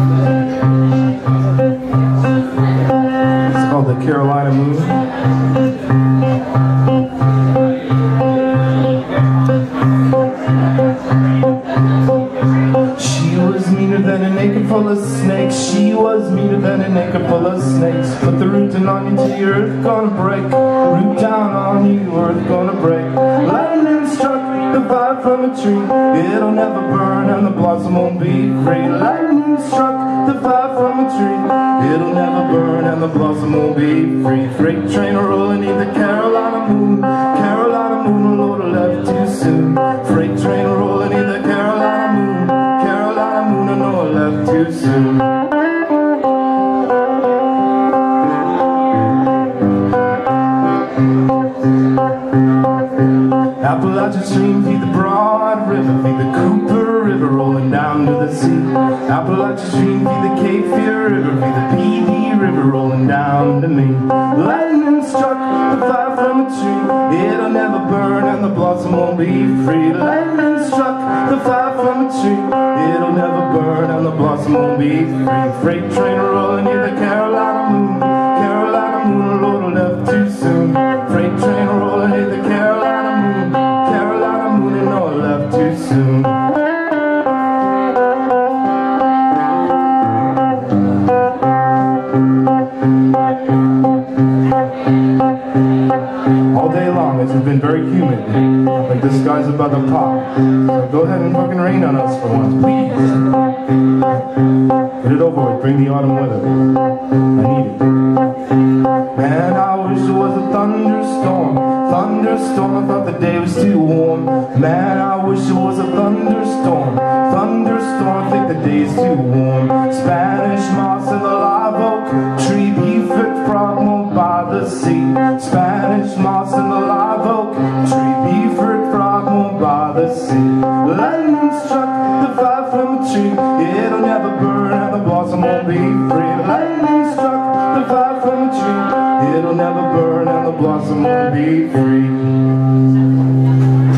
It's called the Carolina Moon. She was meaner than an acre full of snakes. She was meaner than an acre full of snakes. Put the rootin' on you till your earth gonna break. Root down on you, earth gonna break. Lightning struck the fire from a tree. It'll never burn and the blossom won't be free. Lightning struck the fire from a tree. It'll never burn and the blossom won't be free. Freight train rolling neath the Carolina moon. Carolina moon, Lord, left too soon. Freight train rolling neath the Carolina moon. Carolina moon, I know I left too soon. Appalachian stream feed the broad river, feed the Cooper River rolling down to the sea. Appalachian stream feed the Cape Fear River, feed the PD River rolling down to me. Lightning struck the fire from a tree. It'll never burn and the blossom won't be free. Lightning struck the fire from a tree. It'll never burn and the blossom won't be free. Freight train rolling near the Carolina moon. Carolina moon, Lord, left too soon. Freight train rolling near the Carolina moon. Carolina moon, and all left too soon. All day long it's been very humid, like the sky's about to pop. So go ahead and fucking rain on us for once, please. Get it over with, bring the autumn weather. I need it. Man, I wish it was a thunderstorm. Thunderstorm, I thought the day was too warm. Man, I wish it was a thunderstorm. Thunderstorm, I think the day's too warm. Spanish moss and the live oak tree, beefed frog moved by the sea. Spanish moss and the live oak tree, beefed frog moved by the sea. Lightning struck the fire from a tree. It'll never burn and the blossom won't be free. Lightning struck the fire from a tree. It'll never burn and the blossom won't be free.